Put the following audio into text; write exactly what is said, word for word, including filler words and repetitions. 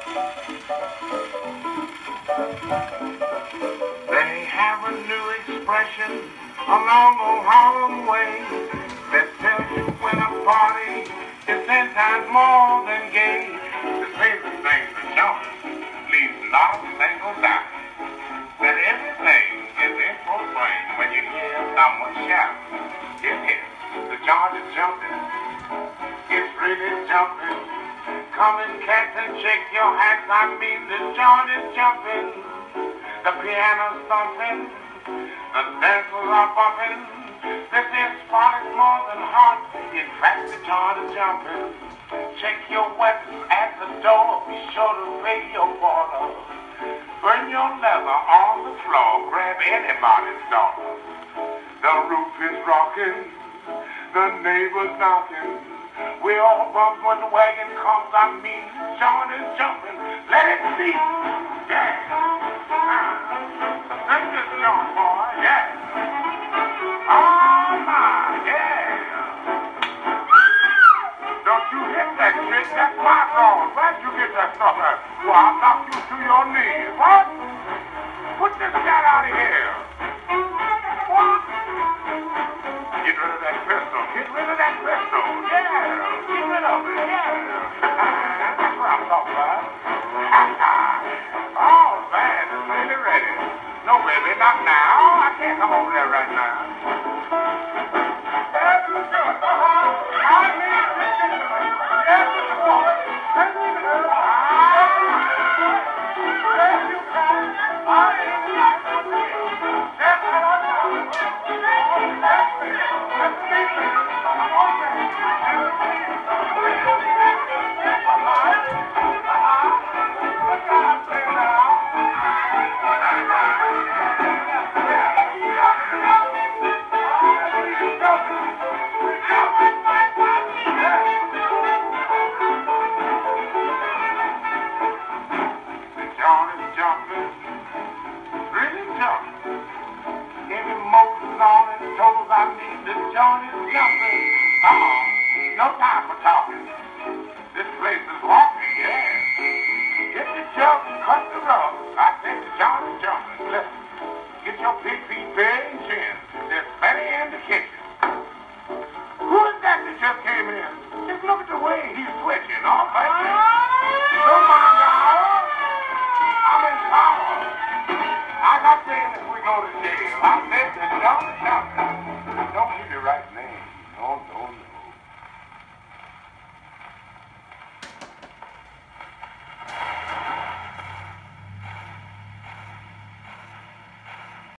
They have a new expression along old Harlem way that tells you when a party is ten times more than gay. The favorite thing to Jumpin leaves not a single doubt that everything is in full swing when you hear someone shout. It is the joint is jumping, it's really jumping. Come in, cats, and shake your hats. I mean the joint is jumping. The piano's thumping, the dancers are bumping. This here spot is more than hot. In fact, the joint is jumping. Check your weapons at the door. Be sure to pay your quarter. Burn your leather on the floor. Grab anybody's daughter. The roof is rocking. The neighbors knocking. We all bump when the wagon comes. I mean, the joint is jumping. Let it see. Yeah. Sing this joint, boy. Yeah. Oh, my. Yeah. Don't you hit that shit. That's my song. Where'd you get that stuff at? Well, I'll knock you to your knees. What? Put this cat out of here. What? Get rid of that pistol. Get rid of that pistol. Yeah. Get rid of it. Yeah. That's what I'm talking about. Oh, man. It's really ready. No, baby. Not now. I can't come over there right now. That's for sure. Uh-huh. I mean, yes, it's a boy. Yes, you can. I ain't like to see you. That's what I know. That's me. That's me. I'm on there. That's me. That's alive. Uh-huh. What can I say now? Jumping, really jumping. Every motion's on its toes. I mean, the joint is jumping. Come on, no time for talking. This place is walking, yeah. Get the jump and cut the rug. I think the joint is jumping. Listen, get your big feet bare and chin. There's plenty in the kitchen. Who is that that just came in? Just look at the way he's switching off like that. Don't mind the hour. I'm in power. I'm not saying that we go to jail. I said that y'all is jumping.